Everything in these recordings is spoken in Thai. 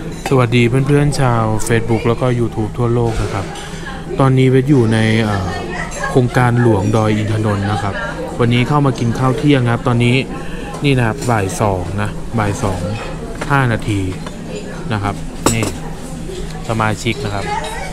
สวัสดีเพื่อนๆชาว Facebook แล้วก็ YouTube ทั่วโลกนะครับตอนนี้เวทอยู่ในโครงการหลวงดอยอินทนนท์นะครับวันนี้เข้ามากินข้าวเที่ยงครับตอนนี้นี่นะครับบ่าย2นะบ่าย2 5 นาทีนะครับนี่สมาชิกนะครับ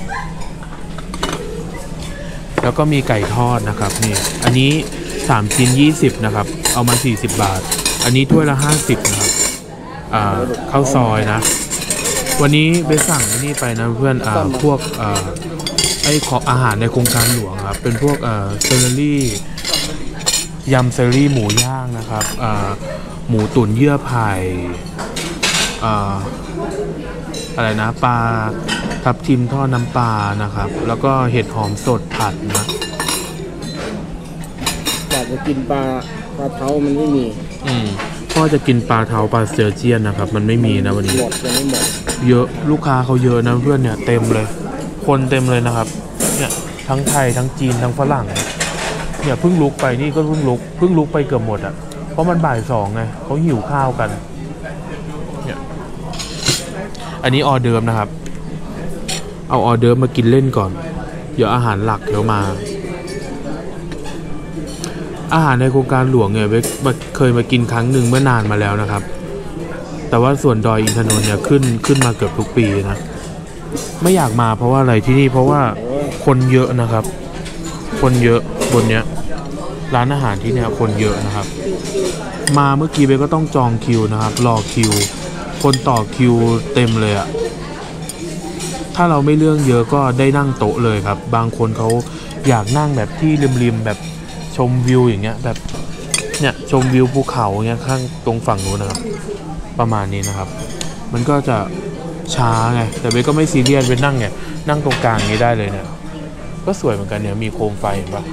แล้วก็มีไก่ทอดนะครับนี่อันนี้3ชิ้น20นะครับเอามา40 บาทอันนี้ถ้วยละ50นะครับข้าวซอยนะวันนี้ไปสั่งนี่ไปนะเพื่อนพวกไอ้ของอาหารในโครงการหลวงครับเป็นพวกเซอร์รี่ยำเซอร์รี่หมูย่างนะครับหมูตุ๋นเยื่อไผ่อะไรนะปลาทับทิมทอดน้ำปลานะครับแล้วก็เห็ดหอมสดผัดนะอยากจะกินปลาเท้ามันไม่มีพ่อจะกินปลาเท้าปลาเสือเจียนนะครับมันไม่มีนะวันนี้หมดยังไม่หมดเยอะลูกค้าเขาเยอะนะเพื่อนเนี่ยเต็มเลยคนเต็มเลยนะครับเนี่ยทั้งไทยทั้งจีนทั้งฝรั่งเนี่ยเพิ่งลุกไปนี่ก็เพิ่งลุกไปเกือบหมดอ่ะเพราะมันบ่าย2ไงเขาหิวข้าวกันเนี่ยอันนี้ออเดิร์ฟนะครับเอาออเดิร์ฟมากินเล่นก่อนเดี๋ยวอาหารหลักเดี๋ยวมาอาหารในโครงการหลวงเนี่ยเคยมากินครั้งหนึ่งเมื่อนานมาแล้วนะครับแต่ว่าส่วนดอยอินทนนท์เนี่ยขึ้นมาเกือบทุกปีนะไม่อยากมาเพราะว่าอะไรที่นี่เพราะว่าคนเยอะนะครับคนเยอะบนเนี้ยร้านอาหารที่เนี่ยคนเยอะนะครับมาเมื่อกี้เบก็ต้องจองคิวนะครับรอคิวคนต่อคิวเต็มเลยอะถ้าเราไม่เรื่องเยอะก็ได้นั่งโต๊ะเลยครับบางคนเขาอยากนั่งแบบที่ริมๆแบบชมวิวอย่างเงี้ยแบบเนี่ยชมวิวภูเขาเงี้ยข้างตรงฝั่งนู้นนะครับประมาณนี้นะครับมันก็จะช้าไงแต่เบก็ไม่ซีเรียสเบนั่งเนี่ยนั่งตรงกลางนี้ได้เลยเนี่ยก็สวยเหมือนกันเนี่ยมีโคมไฟเห็นปะ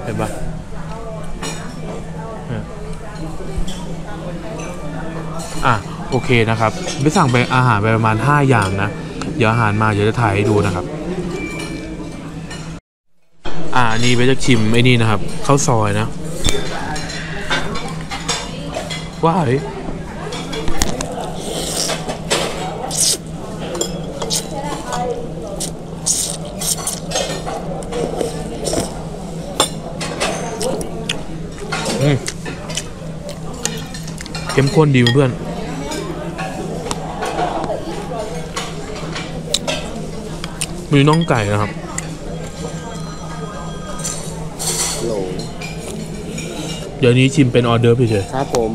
โอเคนะครับไปสั่งไปอาหารไปประมาณ5 อย่างนะเดี๋ยวอาหารมาเดี๋ยวจะถ่ายให้ดูนะครับอันนี้ไปจะชิมไอ้นี่นะครับข้าวซอยนะว้าวเข้มข้นดีเพื่อนมีน่องไก่นะครับเดี๋ยวนี้ชิมเป็นออเดอร์เฉยครับผม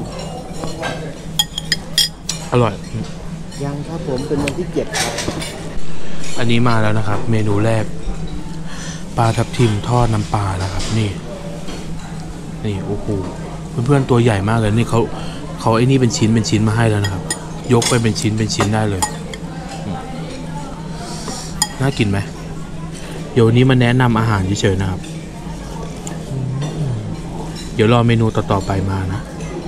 อร่อยยังครับผมเป็นวันที่7ครับอันนี้มาแล้วนะครับเมนูแรกปลาทับทิมทอดน้ำปลานะครับนี่โอ้โหเพื่อนๆตัวใหญ่มากเลยนี่เขาไอ้นี่เป็นชิ้นมาให้แล้วนะครับยกไปเป็นชิ้นได้เลยน่ากินไหมเดี๋ยวนี้มาแนะนำอาหารเฉยๆนะครับเดี๋ยวรอเมนูต่อๆไปมานะ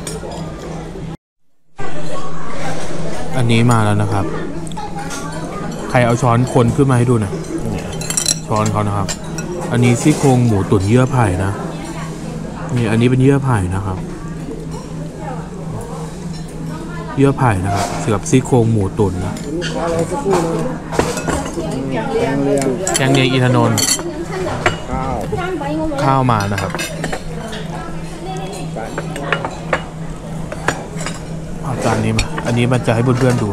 อันนี้มาแล้วนะครับใครเอาช้อนคนขึ้นมาให้ดูหน่อยช้อนเขานะครับอันนี้ซี่โครงหมูตุ๋นเยื่อไผ่นะนี่อันนี้เป็นเยื่อไผ่นะครับเยื่อไผ่นะครับเสือบซี่โครงหมูตุ๋นนะแกงเลียงอินทนนท์ข้าวมานะครับเอาจานนี้มาอันนี้มันจะให้เพื่อนๆดู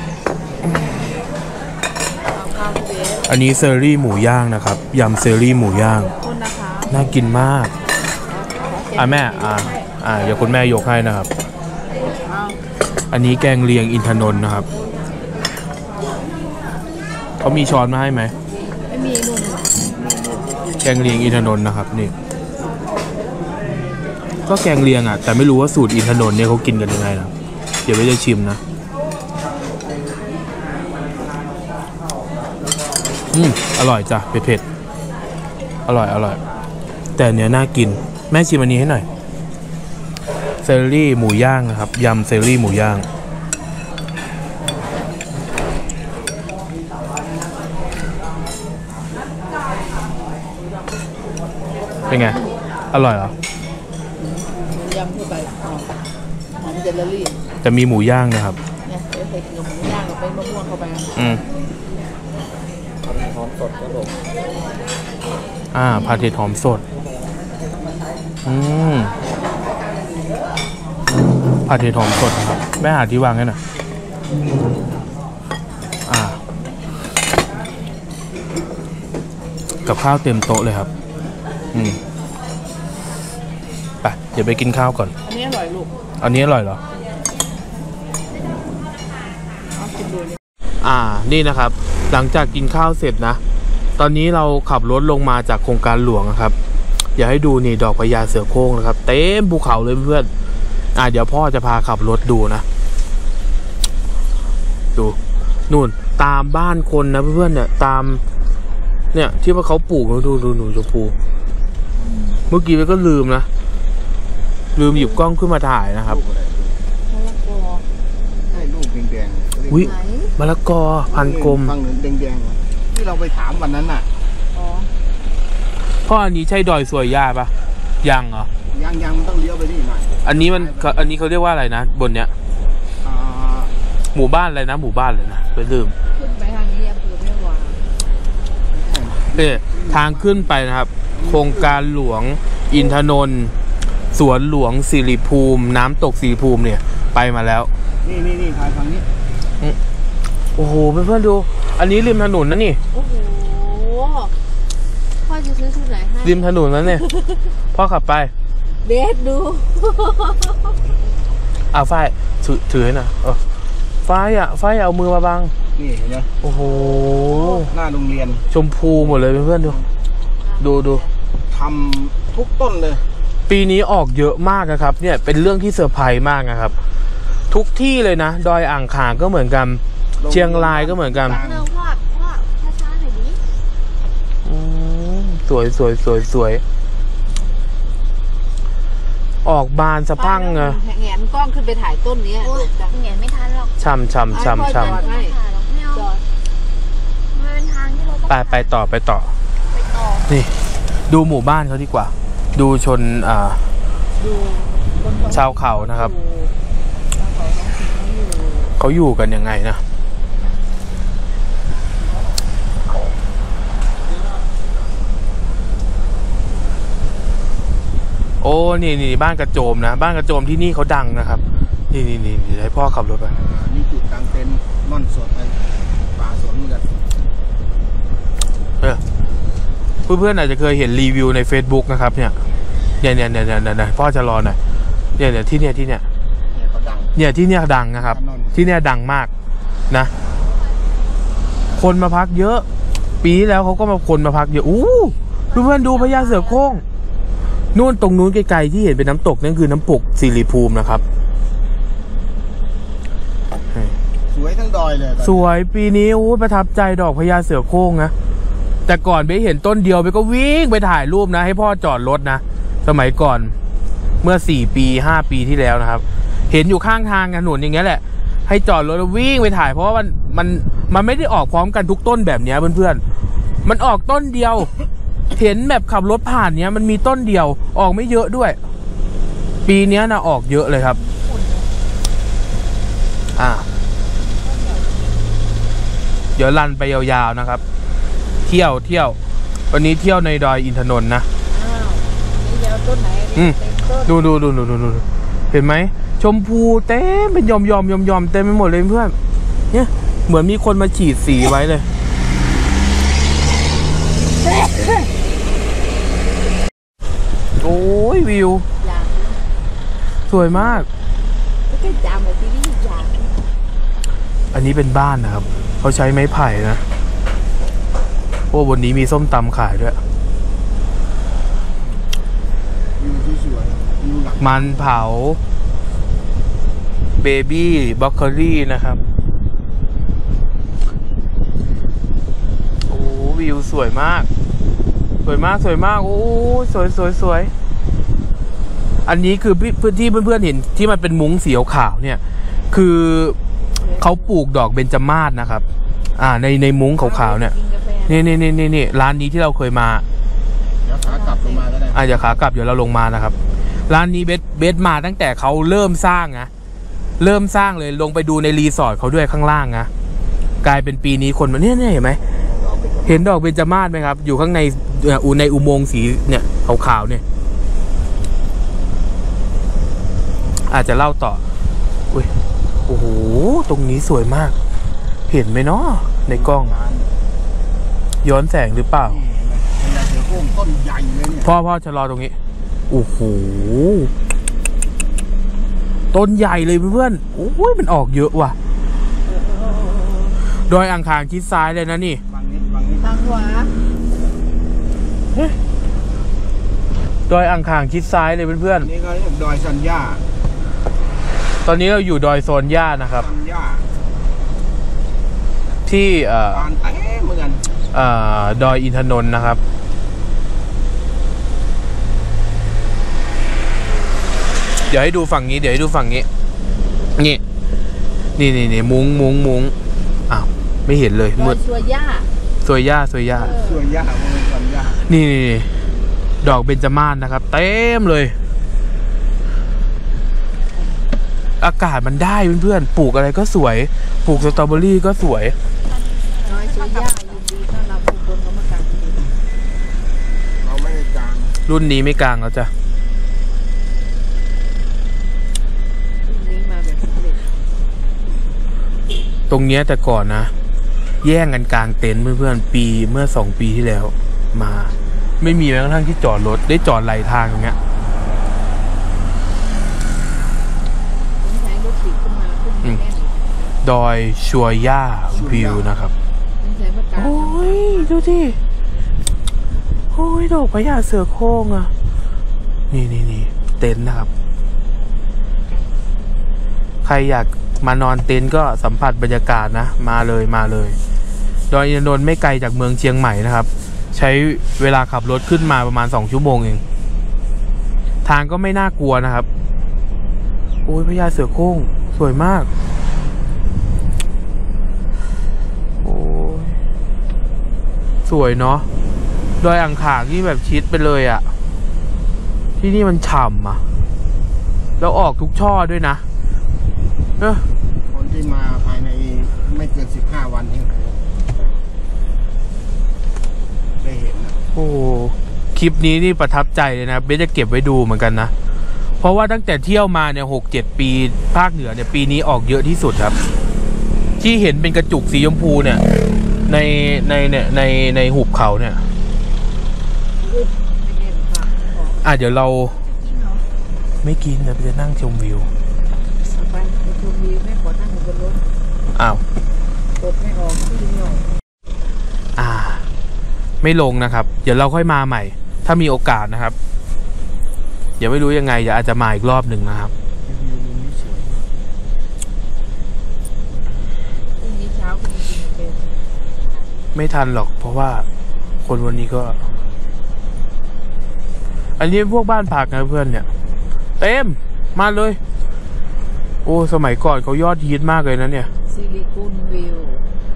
อันนี้เซอร์รี่หมูย่างนะครับยำเซอร์รี่หมูย่างน่ากินมากแม่เดี๋ยวคุณแม่ยกให้นะครับอันนี้แกงเลียงอินทนนท์นะครับเขามีช้อนมาให้ไหมไม่มีนุ่มแกงเลียงอินทนนท์นะครับนี่ก็แกงเลียงแต่ไม่รู้ว่าสูตรอินทนนท์เนี่ยเขากินกันยังไงนะเดี๋ยวไปจะชิมนะอร่อยจ้ะเผ็ดอร่อยแต่เนื้อน่ากินแม่ชิมอันนี้ให้หน่อยเซอรี่หมูย่างนะครับยำเซอรี่หมูย่างเป็นไงอร่อยเหรอยำเข้าไปหอมเซอรี่แต่มีหมูย่างนะครับไปกินกับหมูย่างกับเป็นมะม่วงเข้าไปหอมสดครับผมผัดเห็ดหอมสดผัดเห็ดหอมสดนะครับแม่หาที่วางให้หน่อยกับข้าวเต็มโต๊ะเลยครับไปเดี๋ยวไปกินข้าวก่อนอันนี้อร่อยลูกอันนี้อร่อยเหรอนี่นะครับหลังจากกินข้าวเสร็จนะตอนนี้เราขับรถลงมาจากโครงการหลวงนะครับอยากให้ดูนี่ดอกพญาเสือโคร่งนะครับเต็มภูเขาเลยเพื่อนเดี๋ยวพ่อจะพาขับรถดูนะดูนู่นตามบ้านคนนะเพื่อนเนี่ยตามเนี่ยที่ว่าเขาปลูกดูหนูชมพูเมื่อกี้ก็ลืมหยิบกล้องขึ้นมาถ่ายนะครับมะละกอใช่ลูกแดงๆอุ๊ยมะละกอพันกลมฟังหนึ่งแดงๆที่เราไปถามวันนั้นน่ะพ่ออันนี้ใช่ดอยสวยย่าปะยังเหรอยังมันต้องเลี้ยวไปนี่หน่อยอันนี้เขาเรียกว่าอะไรนะบนเนี้ยหมู่บ้านอะไรนะหมู่บ้านเลยนะไปลืมขึ้นไปทางนี้อำเภอแม่วางทางขึ้นไปนะครับโครงการหลวงอินทนนท์สวนหลวงสิริภูมิน้ำตกสิริภูมิเนี่ยไปมาแล้วนี่ทางนี้โอ้โหเพื่อนๆดูอันนี้ริมถนนนะนี่โอ้โหพ่อจะซื้อชุดไหนให้ริมถนนนั้นเนี่ยพ่อขับไปเบสดูฝ้ายถือให้หน่อยฝ้ายเอามือมาบังนี่เห็นไหมโอ้โหหน้าโรงเรียนชมพูหมดเลยเพื่อนๆดูทำทุกต้นเลยปีนี้ออกเยอะมากนะครับเนี่ยเป็นเรื่องที่เซอร์ไพรส์มากนะครับทุกที่เลยนะดอยอ่างขางก็เหมือนกันเชียงรายก็เหมือนกันพ่อช้าๆหน่อยดิสวยออกบานสะพังอะแงนกล้องขึ้นไปถ่ายต้นนี้แงนไม่ทันหรอกช่ำไปต่อนี่ดูหมู่บ้านเขาดีกว่าดูชนชาวเขานะครับเขาอยู่กันยังไงนะโอ้นี่บ้านกระโจมนะบ้านกระโจมที่นี่เขาดังนะครับนี่ให้พ่อขับรถไปนี่จุดกลางเต็นท์ม่อนสดป่าสวนเหมือนกันเพื่อนๆอาจจะเคยเห็นรีวิวใน Facebook นะครับเนี่ยพ่อจะรอหน่อยเนี่ยที่เนี่ยที่เนี่ยดังนะครับที่เนี่ยดังมากนะคนมาพักเยอะปีที่แล้วเขาก็มาคนมาพักเยอะเพื่อนๆดูพญาเสือโคร่งนู่นตรงนู้นไกลๆที่เห็นเป็นน้ำตกนั่นคือน้ำตกสิริภูมินะครับสวยทั้งดอยเลยสวยปีนี้ประทับใจดอกพญาเสือโคร่งนะแต่ก่อนไปเห็นต้นเดียวไปก็วิ่งไปถ่ายรูปนะให้พ่อจอดรถนะสมัยก่อนเมื่อ4 ปี 5 ปีที่แล้วนะครับเห็นอยู่ข้างทางถนนอย่างเงี้ยแหละให้จอดรถแล้ววิ่งไปถ่ายเพราะว่ามันไม่ได้ออกพร้อมกันทุกต้นแบบนี้เพื่อนๆมันออกต้นเดียวเห็นแบบขับรถผ่านเนี้ยมันมีต้นเดียวออกไม่เยอะด้วยปีนี้นะออกเยอะเลยครับเดี๋ยวรันไปยาวๆนะครับเที่ยววันนี้เที่ยวในดอยอินทนนท์นะนี่เดี๋ยวต้นไหนดูเห็นไหมชมพูเต็มเป็นยอมเต็มไปหมดเลยเพื่อนเนี่ยเหมือนมีคนมาฉีดสีไว้เลยโอ้ยวิวสวยมากอันนี้เป็นบ้านนะครับเขาใช้ไม้ไผ่นะบนนี้มีส้มตำขายด้วยมันเผาเบบี้บล็อกเกอรี่นะครับโอ้วิวสวยมากโอ้สวยอันนี้คือพื้นที่เพื่อนๆเห็นที่มันเป็นมุ้งสีขาวเนี่ยคือเขาปลูกดอกเบญจมาศนะครับในมุ้งขาวๆเนี่ยนี่ร้านนี้ที่เราเคยมาเดี๋ยวขากลับลงมาก็ได้เดี๋ยวขากลับเดี๋ยวเราลงมานะครับร้านนี้เบสมาตั้งแต่เขาเริ่มสร้างนะเริ่มสร้างเลยลงไปดูในรีสอร์ทเขาด้วยข้างล่างนะกลายเป็นปีนี้คนมาเนี่ยเห็นไหมเห็นดอกเบญจมาศไหมครับอยู่ข้างในในอุโมงค์สีเนี่ยขาวๆเนี่ยอาจจะเล่าต่ออุ้ยโอ้โหตรงนี้สวยมากเห็นไหมเนาะในกล้องย้อนแสงหรือเปล่าพญาเสือโคร่งต้นใหญ่เลยเนี่ยพ่อชะลอตรงนี้โอ้โหต้นใหญ่เลยเพื่อนๆโอ้ยมันออกเยอะว่ะดอยอ่างขางชิดซ้ายเลยนะนี่ฝั่งนี้ฝั่งนี้ทางขวาดอยอ่างขางชิดซ้ายเลยเพื่อนนี่ก็เรียกดอยสัญญาๆตอนนี้เราอยู่ดอยโซนย่านะครับสัญญาที่ปานเต้เหมือนกันดอยอินทนนท์นะครับเดี๋ยวให้ดูฝั่งนี้นี่มุ้งอ้าวไม่เห็นเลยมืดสวยย่าสวยย่าสวยยากมันสัญญานี่ดอกเบญจมาศนะครับเต็มเลยอากาศมันได้เพื่อนๆปลูกอะไรก็สวยปลูกสตรอเบอรี่ก็สวยน้อยสวยย่ายินดีต้อนรับทุกคนเข้ามากางเต็นท์เราไม่ได้กลางรุ่นนี้ไม่กลางแล้วจ้ะรุ่นนี้มาแบบสำเร็จตรงเนี้ยแต่ก่อนนะแย่งกันกลางเต็นท์เพื่อนๆเมื่อ2 ปีที่แล้วมาไม่มีแม้กระทั่งที่จอดรถได้จอดไหลทางอย่างเงี้ยผมใช้รถติดขึ้นมาขึ้นแน่นดอยชัวย่าวิวนะครับผมใช้มากางโอ้ยดูดิโอ้ยดอกพญาเสือโคร่งอ่ะนี่เต็นท์นะครับใครอยากมานอนเต็นท์ก็สัมผัสบรรยากาศนะมาเลยดอยอินทนนท์ไม่ไกลจากเมืองเชียงใหม่นะครับใช้เวลาขับรถขึ้นมาประมาณ2 ชั่วโมงเองทางก็ไม่น่ากลัวนะครับโอ้ยพญาเสือโคร่งสวยมากโอ้ยสวยเนาะดอยอ่างขางที่แบบชิดไปเลยอะที่นี่มันฉ่ำอะแล้วออกทุกช่อด้วยนะคนที่มาภายในไม่เกิน15 วันเองได้เห็นนะโอ้คลิปนี้นี่ประทับใจเลยนะเบสจะเก็บไว้ดูเหมือนกันนะเพราะว่าตั้งแต่เที่ยวมาเนี่ย6-7 ปีภาคเหนือเนี่ยปีนี้ออกเยอะที่สุดครับที่เห็นเป็นกระจุกสีชมพูเนี่ยในหุบเขาเนี่ยไม่แน่นค่ะเดี๋ยวเรากินเหรอไม่กินนะจะนั่งชมวิวเอาไปไปชมวิวแม่ขอนั่งอยู่บนรถอ้าวกดไม่ออกที่ไม่ออกไม่ลงนะครับเดี๋ยวเราค่อยมาใหม่ถ้ามีโอกาสนะครับอย่าไม่รู้ยังไงเดี๋ยวอาจจะมาอีกรอบหนึ่งนะครับพรุ่งนี้เช้าคุณกินเป็นไม่ทันหรอกเพราะว่าคนวันนี้ก็ อันนี้พวกบ้านพักนะเพื่อนเนี่ยเต็มมาเลยโอ้สมัยก่อนเขายอดฮิตมากเลยนะเนี่ยซิลิคูนวิวน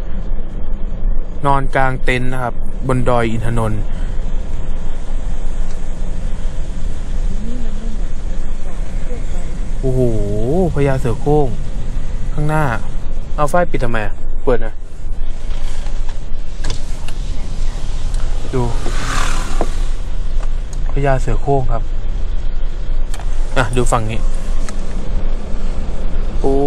อนกลางเต็นท์นะครับบนดอยอินทนนท์นี่มันไม่เหมือนกันไปโอ้โหพญาเสือโคร่งข้างหน้าเอาไฟปิดทำไมเปิดนะดูพญาเสือโคร่งครับดูฝั่งนี้โอ้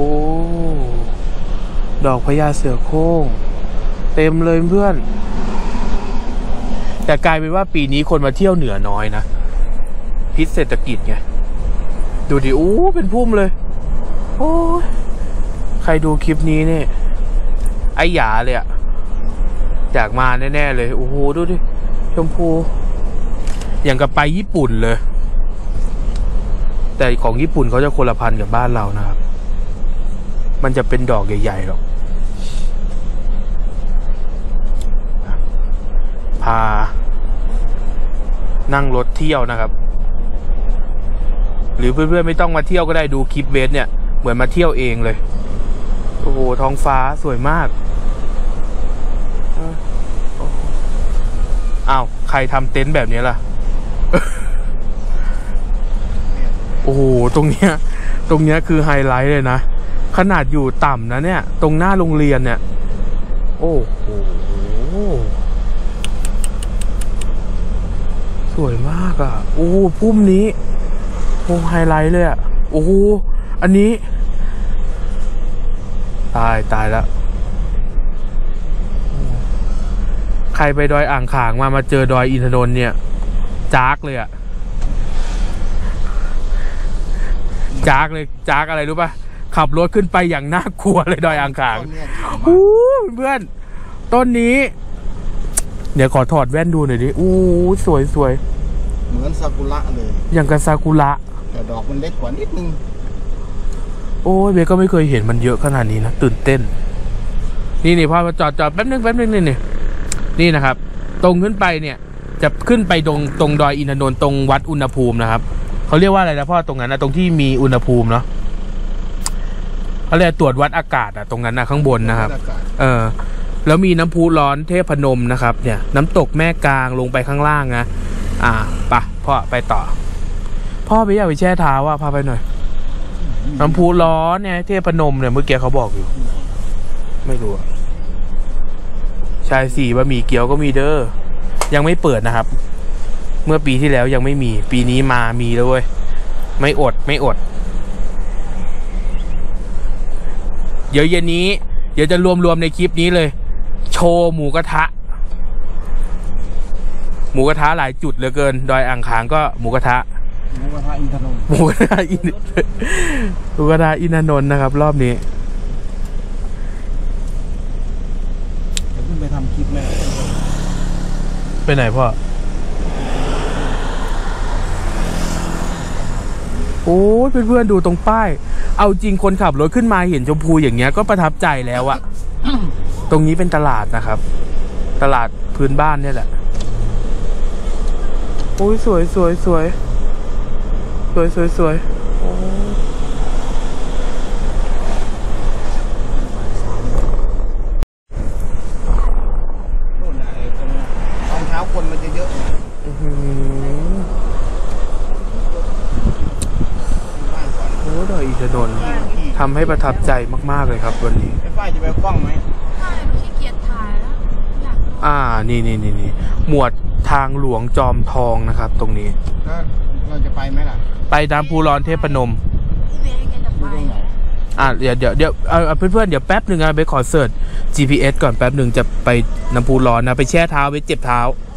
ดอกพญาเสือโคร่งเต็มเลยเพื่อนแต่กลายเป็นว่าปีนี้คนมาเที่ยวเหนือน้อยนะพิษเศรษฐกิจไงดูดิเป็นพุ่มเลยโอ้ยใครดูคลิปนี้เนี่ยไอ้หยาเลยอะอยากมาแน่ๆเลยโอ้โหดูดิชมพูอย่างกับไปญี่ปุ่นเลยแต่ของญี่ปุ่นเขาจะคนละพันกับบ้านเรานะครับมันจะเป็นดอกใหญ่ๆหรอกพานั่งรถเที่ยวนะครับหรือเพื่อนๆไม่ต้องมาเที่ยวก็ได้ดูคลิปเวสเนี่ยเหมือนมาเที่ยวเองเลยโอ้โหท้องฟ้าสวยมากอ้าวใครทำเต็นท์แบบนี้ล่ะ โอ้โหตรงเนี้ยคือไฮไลท์เลยนะขนาดอยู่ต่ำนะเนี่ย ตรงหน้าโรงเรียนเนี่ย โอ้โหสวยมากอ่ะโอ้พุ่มนี้โอ้ไฮไลท์เลยอ่ะโอ้อันนี้ ตายแล้วใครไปดอยอ่างขางมาเจอดอยอินทนนท์เนี่ยจากเลยอ่ะจากเลยจากอะไรรู้ป่ะขับรถขึ้นไปอย่างน่ากลัวเลยดอยอ่างขางเพื่อนต้นนี้เดี๋ยวขอถอดแว่นดูหน่อยดิสวยเหมือนซากุระเลยอย่างกับซากุระแต่ดอกมันเล็กกว่านิดนึงโอ้ยเบก็ไม่เคยเห็นมันเยอะขนาดนี้นะตื่นเต้นนี่พ่อมาจอดแป๊บนึงนี่นะครับตรงขึ้นไปเนี่ยจะขึ้นไปตรงดอยอินทนนท์ตรงวัดอุณหภูมินะครับเขาเรียกว่าอะไรนะพ่อตรงนั้นนะตรงที่มีอุณหภูมิเนาะเขาเรียกตรวจวัดอากาศอะตรงนั้นนะข้างบนนะครับแล้วมีน้ำพุร้อนเทพนมนะครับเนี่ยน้ำตกแม่กลางลงไปข้างล่างนะไปพ่อไปต่อพ่อไปอยากไปแช่เท้าว่ะพาไปหน่อยน้ำพุร้อนเนี่ยเทพนมเนี่ยเมื่อกี้เขาบอกอยู่ไม่รู้ชาย4บะหมี่เกี๊ยวก็มีเด้อยังไม่เปิดนะครับเมื่อปีที่แล้วยังไม่มีปีนี้มีแล้วเว้ยไม่อดเดี๋ยวเย็นนี้เดี๋ยวจะรวมในคลิปนี้เลยโชว์หมูกระทะหลายจุดเหลือเกินดอยอ่างขางก็หมูกระทะอินทนนท์หมูกระทะอินทนนท์นะครับรอบนี้เดี๋ยวขึ้นไปทำคลิปแม่ไปไหนพ่อโอ้ยเพื่อนๆดูตรงป้ายเอาจริงคนขับรถขึ้นมาเห็นชมพูอย่างเงี้ยก็ประทับใจแล้วอะ ตรงนี้เป็นตลาดนะครับตลาดพื้นบ้านเนี่ยแหละโอ้ยสวยโอ้นู่นอะไรตรงตอนเช้าคนมันจะเยอะดอยอินทนนท์ทำให้ประทับใจมากๆเลยครับวันนี้ไอ้ป้ายจะไปกล้องไหมขี้เกียจถ่ายแล้วนี่หมวดทางหลวงจอมทองนะครับตรงนี้เราจะไปไหมล่ะไปน้ำพุร้อนเทพนมเดี๋ยวเพื่อนๆเดี๋ยวแป๊บหนึ่งไปขอเสิร์ช GPS ก่อนแป๊บหนึ่งจะไปน้ำพุร้อนนะไปแช่เท้าไปเจ็บเท้า